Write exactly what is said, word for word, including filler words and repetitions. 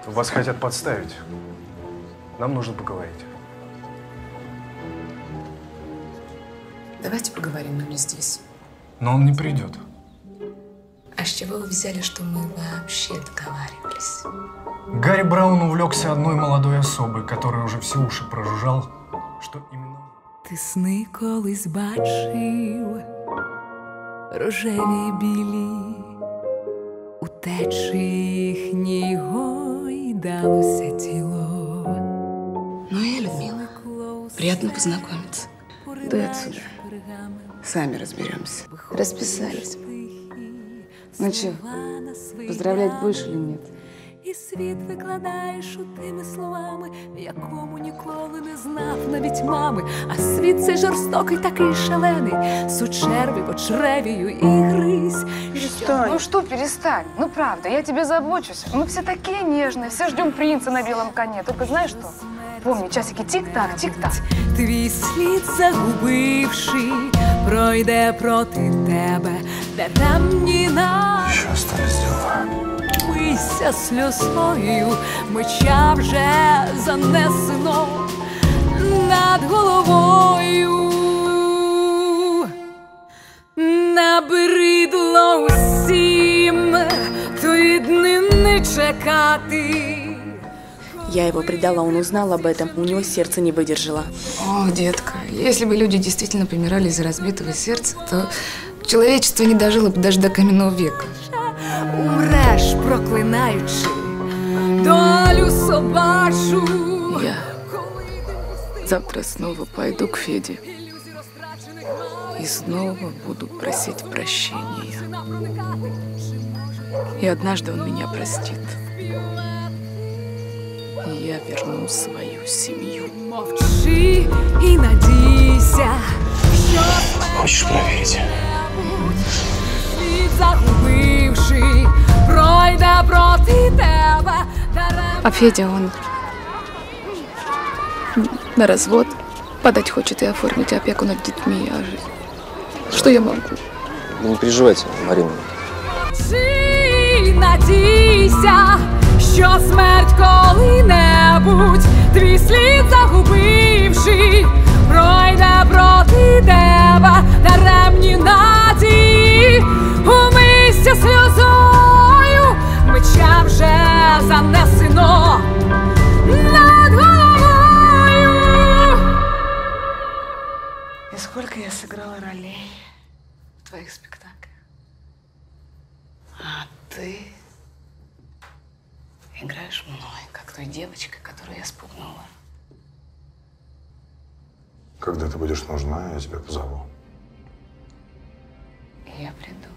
Вас хотят подставить. Нам нужно поговорить. Давайте поговорим, но не здесь. Но он не придет. А с чего вы взяли, что мы вообще договаривались? Гарри Браун увлекся одной молодой особой, которая уже все уши прожужжал, что именно... Ти сни колись бачив, рожеві білі, у течі їхній гойдалося тіло. Ну и Людмила. Приятно познакомиться. Дуй отсюда. Сами разберемся. Расписались. Ну что, поздравлять будешь или нет? І світ викладаєш у тими словами, в якому ніколи не знав навіть мами. А світ цей жорстокий, такий шалений, сучерві по чревію і гризь. Перестань. Ну что, перестань. Ну правда, я тебе забочусь. Мы все такие нежные, все ждем принца на белом коне. Только знаешь что? Помни, часики тик-так, тик-так. Твій слід загубивши, пройде проти тебе даремні на... Еще остались дела. Мися сльозою, меча вже занесено над головою. Набридло усім тої днини чекати. Я его предала, он узнал об этом, у него сердце не выдержало. О, детка, если бы люди действительно помирали из-за разбитого сердца, то человечество не дожило бы даже до каменного века. Умреш, проклинаючи долю собачу. Я завтра снова пойду к Феде и снова буду просить прощения. И однажды он меня простит. И я верну свою семью. Мовчи і надійся, що Хочешь проверить? світ загубивши, пройде проти тебе. А Федя, он на развод подать хочет и оформить опеку над детьми. А же- что я могу? Не переживайте, Марина. Мовчи і надійся, що смерть коли-небудь твій слід загубивши, пройде проти тебе даремні надії. Умийся сльозою, меча вже занесено над головою. И сколько я сыграла ролей в твоих спектаклях. А ты играешь мной, как той девочкой, которую я спугнула. Когда ты будешь нужна, я тебя позову. И я приду.